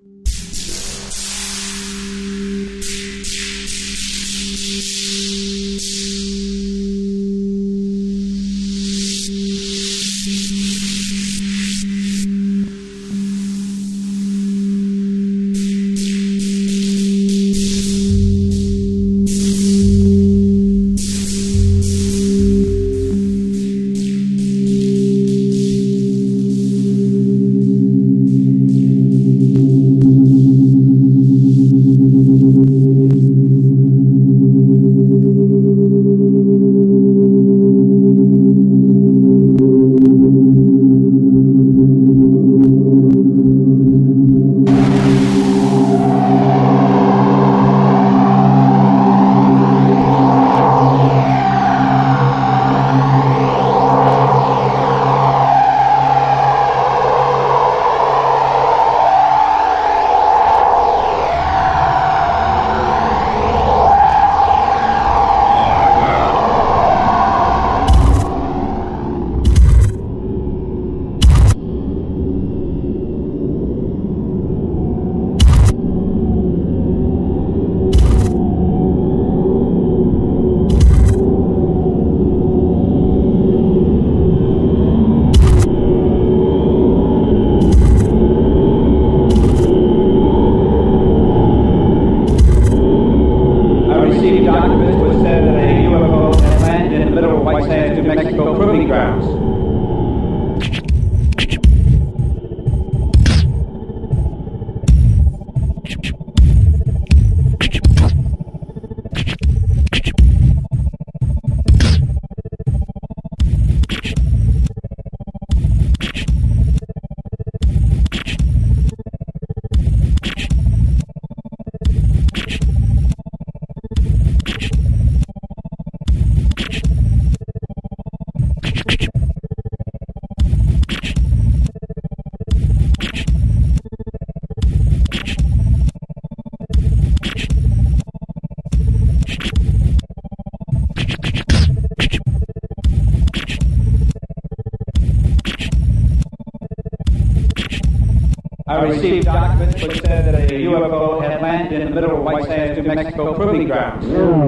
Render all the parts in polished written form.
I received documents which said that a UFO had landed in the middle of White Sands, New Mexico proving grounds.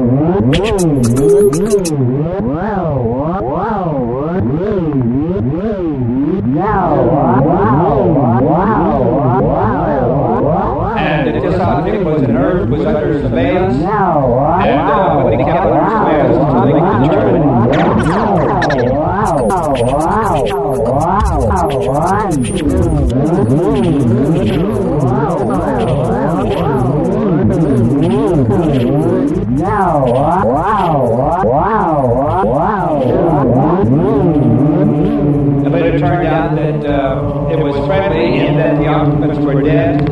And this object was an Earth, was under surveillance, and what they kept under surveillance until they could determine it later turned out that it was friendly and that the occupants were dead.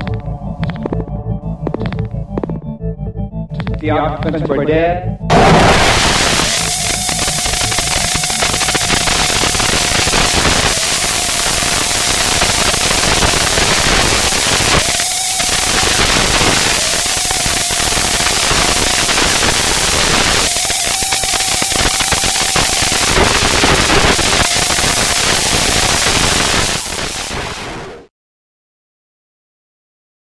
The occupants were dead.